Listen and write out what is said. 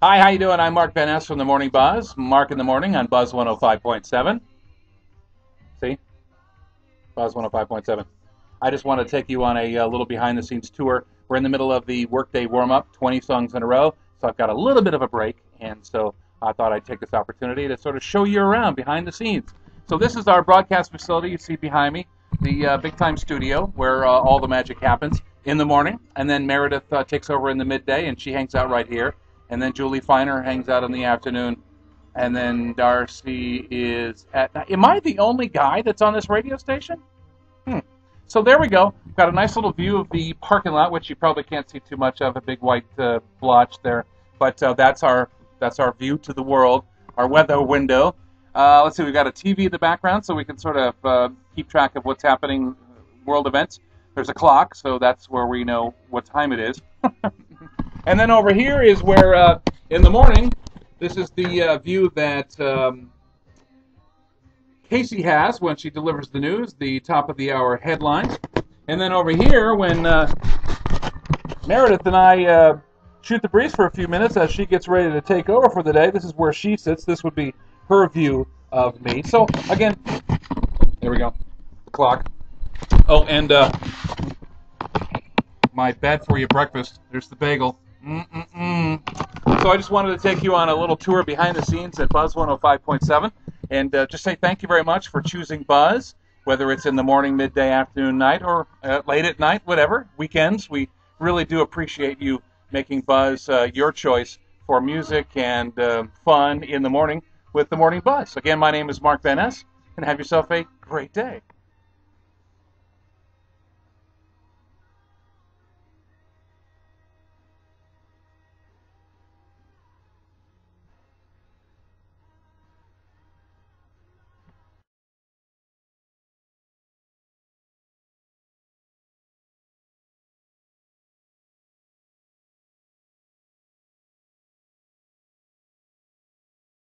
Hi, how you doing? I'm Mark Van Ness from the Morning Buzz. Mark in the Morning on Buzz 105.7. See? Buzz 105.7. I just want to take you on a little behind-the-scenes tour. We're in the middle of the workday warm-up, 20 songs in a row, so I've got a little bit of a break, and so I thought I'd take this opportunity to sort of show you around behind the scenes. So this is our broadcast facility you see behind me, the big-time studio where all the magic happens in the morning, and then Meredith takes over in the midday, and she hangs out right here. And then Julie Feiner hangs out in the afternoon. And then Darcy is at... Am I the only guy that's on this radio station? So there we go. We've got a nice little view of the parking lot, which you probably can't see too much of, a big white blotch there. But that's our view to the world, our weather window. Let's see, we've got a TV in the background, so we can sort of keep track of what's happening, world events. There's a clock, so that's where we know what time it is. And then over here is where, in the morning, this is the view that Casey has when she delivers the news, the top of the hour headlines. And then over here, when Meredith and I shoot the breeze for a few minutes as she gets ready to take over for the day, this is where she sits. This would be her view of me. So, again, there we go, the clock. Oh, and my bad-for-you breakfast. There's the bagel. So I just wanted to take you on a little tour behind the scenes at Buzz 105.7 and just say thank you very much for choosing Buzz, whether it's in the morning, midday, afternoon, night, or late at night, whatever, weekends. We really do appreciate you making Buzz your choice for music and fun in the morning with the Morning Buzz. Again, my name is Mark Van Ness, and have yourself a great day.